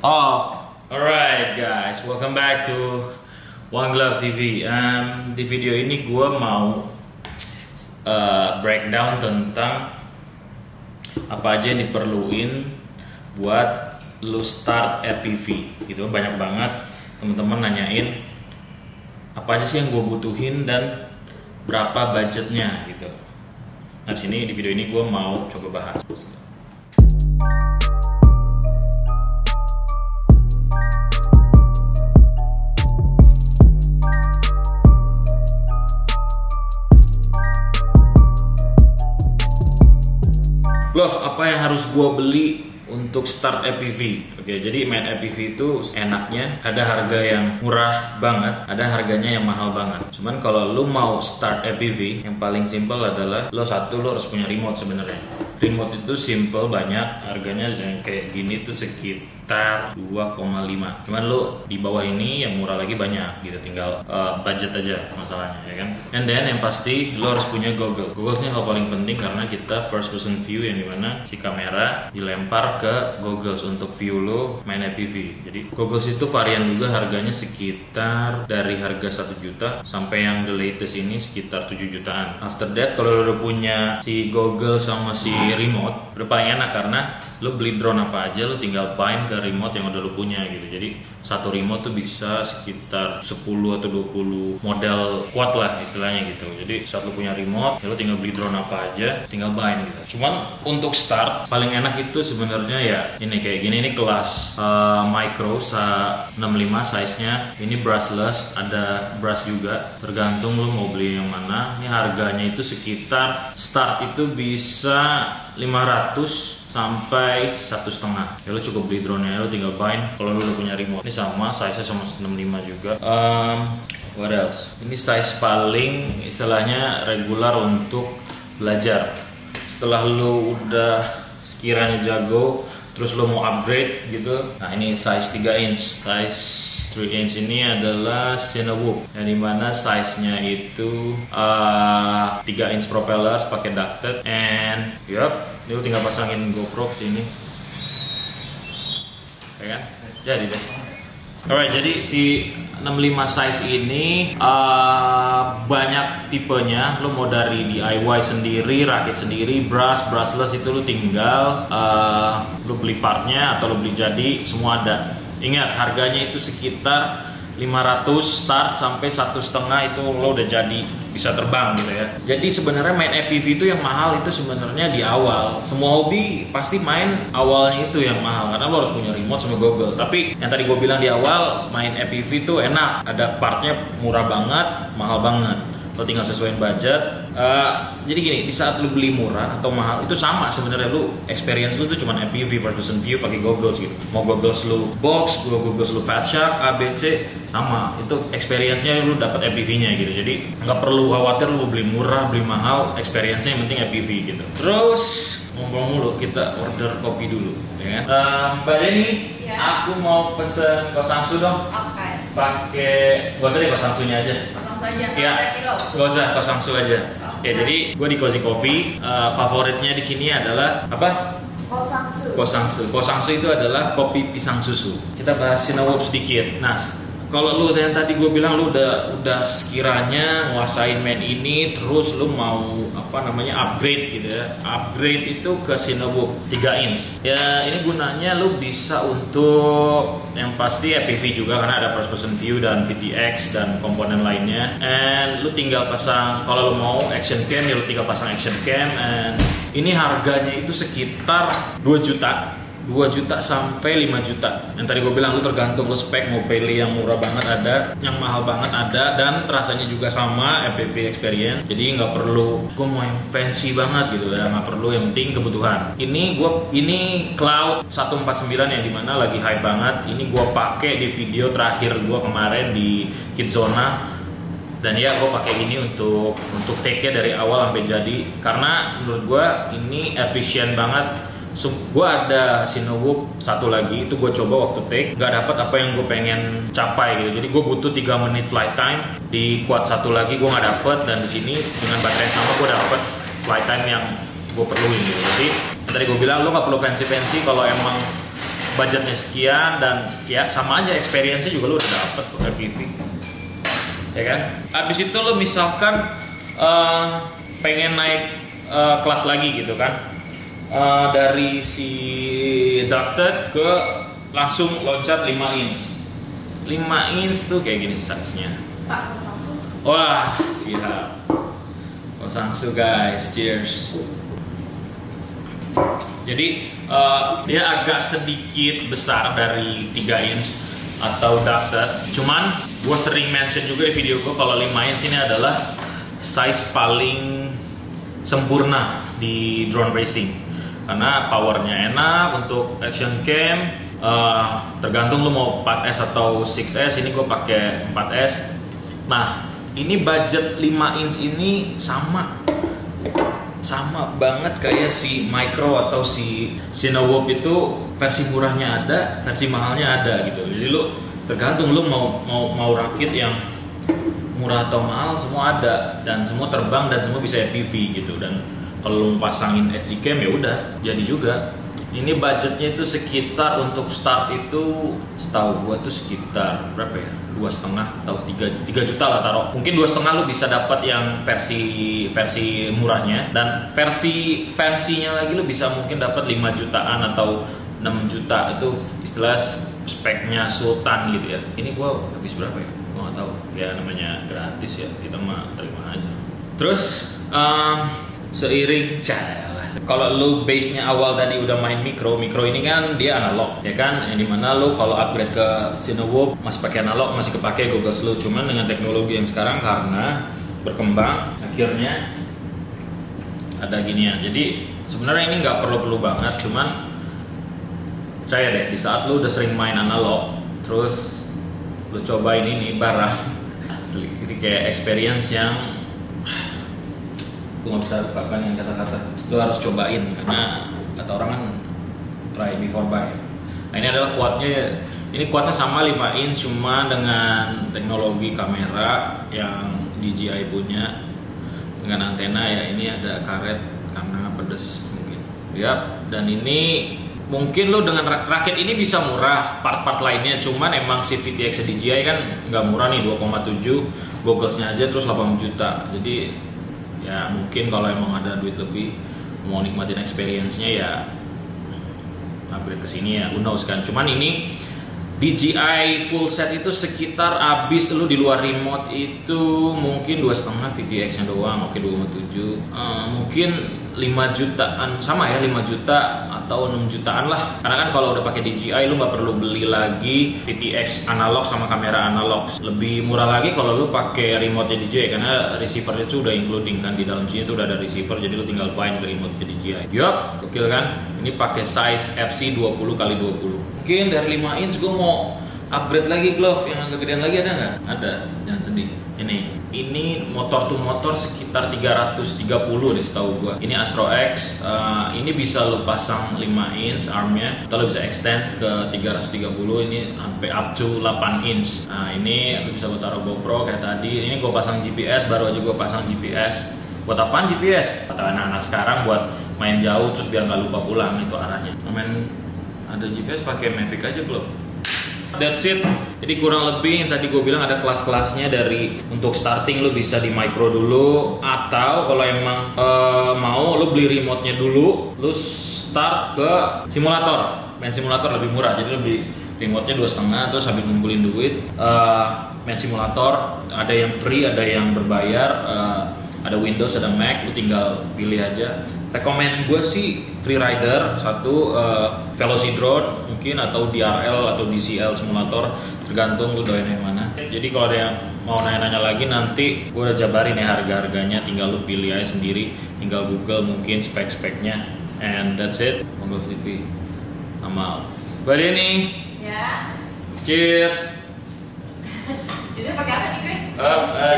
Oh, alright guys, welcome back to One Glove TV. Di video ini gue mau breakdown tentang apa aja yang diperluin buat lu start FPV. Gitu, banyak banget teman-teman nanyain apa aja sih yang gue butuhin dan berapa budgetnya gitu. Nah, di sini di video ini gue mau coba bahas. Glove apa yang harus gue beli untuk start FPV? Oke, jadi main FPV itu enaknya ada harga yang murah banget, ada harganya yang mahal banget. Cuman kalau lu mau start FPV, yang paling simple adalah lo harus punya remote sebenarnya. Remote itu simple, banyak, harganya yang kayak gini tuh sekitar 2,5. Cuman lo di bawah ini yang murah lagi banyak gitu, tinggal budget aja masalahnya, ya kan. And then yang pasti lo harus punya goggle. Goggles-nya hal paling penting karena kita first person view, yang dimana si kamera dilempar ke goggles untuk view lo main FPV. Jadi goggles itu varian juga, harganya sekitar dari harga 1 juta sampai yang the latest ini sekitar 7 jutaan. After that, kalau lo udah punya si goggle sama si remote, udah paling enak karena lo beli drone apa aja lo tinggal bind ke remote yang udah lo punya gitu. Jadi satu remote tuh bisa sekitar 10 atau 20 model kuat lah istilahnya gitu. Jadi saat lo punya remote, ya lo tinggal beli drone apa aja, tinggal bind gitu. Cuman untuk start paling enak itu sebenarnya ya ini kayak gini, ini kelas micro 65 size nya. Ini brushless, ada brush juga, tergantung lo mau beli yang mana. Ini harganya itu sekitar start itu bisa 500 sampai 1,5. Ya lo cukup beli drone-nya, lo tinggal bind kalau lo udah punya remote. Ini sama, size-nya sama 65 juga. What else? Ini size paling istilahnya regular untuk belajar. Setelah lo udah sekiranya jago, terus lo mau upgrade gitu, nah ini size 3 inch. Size 3 inch ini adalah Cinewhoop, yang dimana size-nya itu 3 inch propeller pakai ducted, and yup, ini tinggal pasangin GoPro ke sini, ya kan? Jadi deh. Alright, jadi si 65 size ini banyak tipenya. Lo mau dari DIY sendiri, rakit sendiri, brushless itu lo tinggal lo beli partnya atau lo beli jadi, semua ada. Ingat, harganya itu sekitar 500 start sampai 1,5 itu lo udah jadi bisa terbang gitu ya. Jadi sebenarnya main FPV itu yang mahal itu sebenarnya di awal. Semua hobi pasti main awalnya itu yang mahal karena lo harus punya remote sama goggle. Tapi yang tadi gue bilang di awal, main FPV itu enak, ada partnya murah banget, mahal banget. Lo tinggal sesuaiin budget. Jadi gini, di saat lo beli murah atau mahal itu sama sebenarnya, lo experience lo tuh cuma FPV first person view pakai goggles gitu. Mau goggles lo box, goggles lo Fat Shark, ABC, sama. Itu experience-nya lo dapat FPV-nya gitu. Jadi nggak perlu khawatir lo beli murah, beli mahal, experience-nya yang penting FPV gitu. Terus ngomong mulu, kita order kopi dulu, ya kan? Mbak Denny, ya. Aku mau pesen Kosangsu dong. Oke. Pakai, gak usah deh Kosangsunya aja. Aja. Ya, gak usah Kosangsu aja. Ya, jadi gue di Cozy Coffee, favoritnya di sini adalah apa? Kosangsu itu adalah kopi pisang susu. Kita bahas Cinewhoop sedikit. Nah, kalau lu yang tadi gue bilang lu udah sekiranya nguasain main ini, terus lu mau upgrade gitu ya. Upgrade itu ke Cinewhoop 3 inch. Ya, ini gunanya lu bisa untuk yang pasti FPV juga karena ada first person view dan VTX dan komponen lainnya. And lu tinggal pasang, kalau lu mau action cam ya lu tinggal pasang action cam. And ini harganya itu sekitar 2 juta sampai 5 juta. Yang tadi gue bilang, lu tergantung lu spek, mau pilih yang murah banget ada, yang mahal banget ada, dan rasanya juga sama, FPV experience. Jadi nggak perlu gue mau yang fancy banget gitu ya, nggak perlu, yang penting kebutuhan. Ini Cloud 149 yang dimana lagi hype banget. Ini gue pakai di video terakhir gue kemarin di Kidzona. Dan ya gue pakai ini untuk take-nya dari awal sampai jadi, karena menurut gue ini efisien banget. Gue ada Cinewhoop satu lagi, itu gue coba waktu take, gak dapet apa yang gue pengen capai gitu. Jadi gue butuh 3 menit flight time. Di quad satu lagi gue gak dapet, dan di sini dengan baterai sama gue dapet flight time yang gue perluin gitu. Jadi yang tadi gue bilang, lo gak perlu fancy kalau emang budgetnya sekian dan ya sama aja experience-nya juga lu udah dapet kok FPV. Ya kan? Abis itu lu misalkan pengen naik kelas lagi gitu kan, dari si ducted ke langsung loncat 5 inch. 5 inch tuh kayak gini size-nya. Pak Samsung. Wah, siap. Samsung guys, cheers. Jadi dia agak sedikit besar dari 3 inch atau ducted. Cuman gue sering mention juga di video gue kalau 5 inch ini adalah size paling sempurna di drone racing karena powernya enak untuk action cam. Tergantung lu mau 4S atau 6S. Ini gue pakai 4S. Nah, ini budget 5 inch ini sama banget kayak si Micro atau si Cinewolf. Itu versi murahnya ada, versi mahalnya ada gitu. Jadi lu tergantung lu mau rakit yang murah atau mahal, semua ada dan semua terbang dan semua bisa FPV gitu. Dan kalau lu pasangin HD cam ya udah jadi juga. Ini budgetnya itu sekitar untuk start itu setahu gua tuh sekitar berapa ya, 2,5 atau 3 juta lah taruh. Mungkin 2,5 lu bisa dapat yang versi murahnya, dan versi fancy-nya lagi lu bisa mungkin dapat 5 jutaan atau 6 juta. Itu istilah speknya Sultan gitu ya. Ini gua habis berapa ya, gua nggak tahu ya, namanya gratis ya, kita mah terima aja. Terus seiring kalau lu base-nya awal tadi udah main micro ini kan dia analog ya kan, yang dimana lu kalau upgrade ke Cinewolf masih pakai analog, masih kepake goggles lu. Cuman dengan teknologi yang sekarang karena berkembang akhirnya ada ginian. Jadi sebenarnya ini nggak perlu banget, cuman percaya deh di saat lu udah sering main analog terus lu cobain ini barang asli, jadi kayak experience yang gue gak bisa lupakan yang kata-kata. Lo harus cobain karena kata orang kan try before buy. Nah ini adalah quadnya. Ini quadnya sama 5 inch cuma dengan teknologi kamera yang DJI punya dengan antena ya. Ini ada karet karena pedes mungkin. Yap. Dan ini mungkin lo dengan rakit ini bisa murah part-part lainnya. Cuman emang si VTX DJI kan nggak murah nih, 2,7 gogglesnya aja terus 8 juta. Jadi ya mungkin kalau emang ada duit lebih mau nikmatin experience-nya ya upgrade ke sini ya, who knows kan. Cuman ini DJI full set itu sekitar abis lu di luar remote itu mungkin 2,5 VTX-nya doang, oke 2,7 mungkin 5 jutaan, sama ya 5 juta atau 6 jutaan lah. Karena kan kalau udah pakai DJI lu nggak perlu beli lagi VTX analog sama kamera analog. Lebih murah lagi kalau lu pakai remote-nya DJI karena receiver itu udah including kan, di dalam sini tuh udah ada receiver, jadi lu tinggal bind ke remote-nya DJI. Yup, gokil kan? Ini pakai size FC 20x20. Mungkin dari 5 inch gue mau upgrade lagi glove yang agak gedean lagi, ada nggak? Ada, jangan sedih. Ini motor to motor sekitar 330 deh setahu gua. Ini Astro X, ini bisa lo pasang 5 inch armnya atau lo bisa extend ke 330, ini sampai up to 8 inch. Nah ini lo bisa lo taruh GoPro kayak tadi. Ini gua pasang GPS, baru aja gua pasang GPS. Buat apaan GPS? Kata anak-anak sekarang buat main jauh terus biar nggak lupa pulang, itu arahnya. Main ada GPS pakai Mavic aja belum? That's it. Jadi kurang lebih yang tadi gue bilang ada kelas-kelasnya. Dari untuk starting lo bisa di micro dulu, atau kalau emang mau lo beli remote-nya dulu, lo start ke simulator. Main simulator lebih murah, jadi lo beli remote-nya 2,5 terus sambil ngumpulin duit main simulator. Ada yang free, ada yang berbayar, ada Windows, ada Mac, lo tinggal pilih aja. Rekomend gue sih Freerider satu, Velocidrone mungkin, atau DRL atau DCL simulator, tergantung lu doyan yang mana. Jadi kalau ada yang mau nanya-nanya lagi nanti gue udah jabarin ya harga-harganya, tinggal lu pilih aja sendiri, tinggal Google mungkin spek-speknya. And that's it. Monggo TV Amal. Buat ini. Ya. Cheers. Jadi pakai apa nih, Greg?